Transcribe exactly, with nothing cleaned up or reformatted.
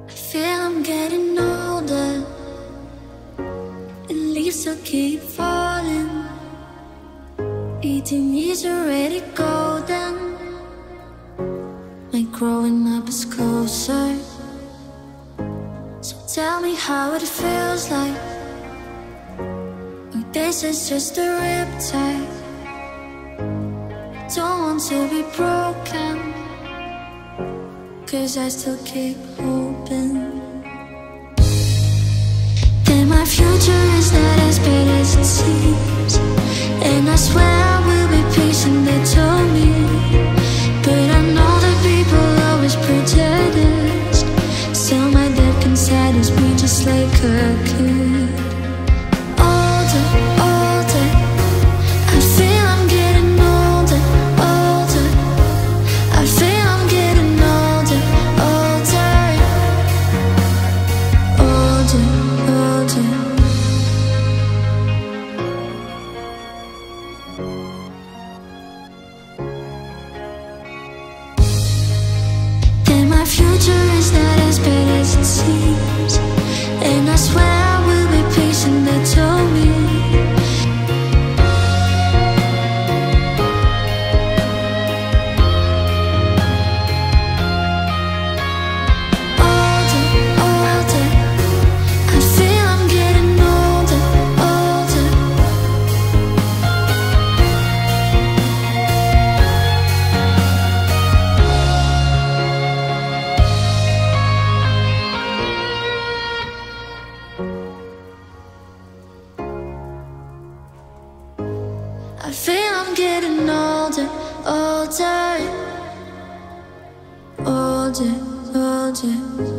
I feel I'm getting older, and leaves will keep falling. Eighteen years already golden. My growing up is closer. So tell me how it feels like. Or this is just a riptide. Don't want to be broken, 'cause I still keep hoping that my future is not as bad as it seems. And I swear I will be patient, they told me. But I know that people always pretend. Still my dad can satisfy me just like a kid. Older, older, I feel I'm getting older, older. I feel I'm getting older, older, older, older. That my future is not as bad as it seems. And I swear I will be patient, they told me. Older, older, I feel I'm getting older, older. I feel I'm getting older, older, older, older.